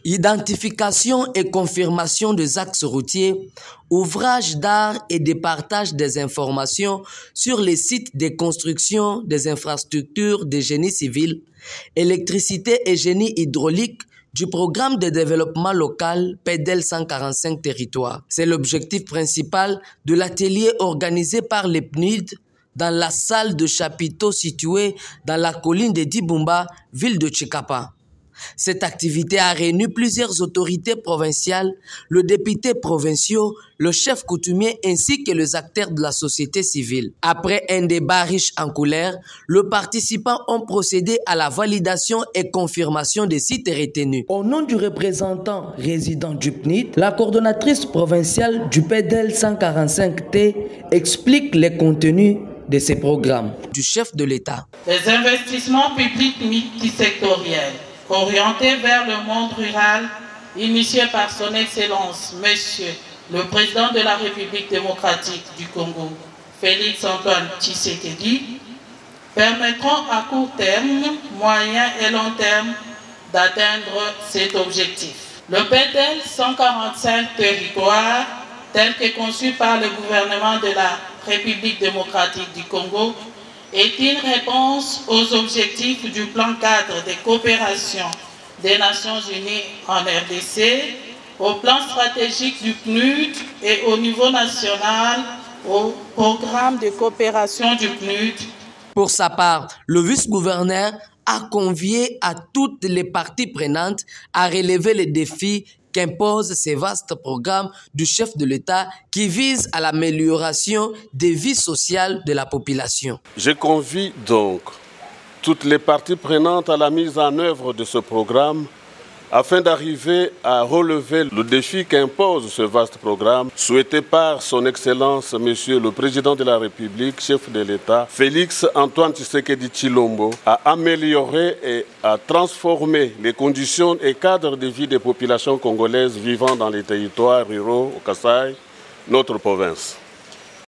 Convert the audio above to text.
Identification et confirmation des axes routiers, ouvrage d'art et départage des informations sur les sites de construction des infrastructures de génie civil, électricité et génie hydraulique du programme de développement local PEDEL 145 territoires. C'est l'objectif principal de l'atelier organisé par les PNUD dans la salle de chapiteau située dans la colline de Dibumba, ville de Tchikapa. Cette activité a réuni plusieurs autorités provinciales, le député provincial, le chef coutumier ainsi que les acteurs de la société civile. Après un débat riche en couleurs, les participants ont procédé à la validation et confirmation des sites retenus. Au nom du représentant résident du PNIT, la coordonnatrice provinciale du PEDEL 145T explique les contenus de ces programmes. Du chef de l'État. Les investissements publics multisectoriels orienté vers le monde rural, initié par son Excellence, Monsieur le Président de la République démocratique du Congo, Félix Antoine Tshisekedi, permettront à court terme, moyen et long terme d'atteindre cet objectif. Le PEDEL 145 territoires, tel que conçu par le gouvernement de la République démocratique du Congo, est une réponse aux objectifs du plan cadre de coopération des Nations Unies en RDC, au plan stratégique du PNUD et au niveau national au programme de coopération du PNUD. Pour sa part, le vice-gouverneur a convié à toutes les parties prenantes à relever les défis qu'impose ces vastes programmes du chef de l'État qui visent à l'amélioration des vies sociales de la population. Je convie donc toutes les parties prenantes à la mise en œuvre de ce programme afin d'arriver à relever le défi qu'impose ce vaste programme souhaité par son Excellence, Monsieur le Président de la République, chef de l'État, Félix Antoine Tshisekedi Tshilombo, à améliorer et à transformer les conditions et cadres de vie des populations congolaises vivant dans les territoires ruraux au Kasaï, notre province.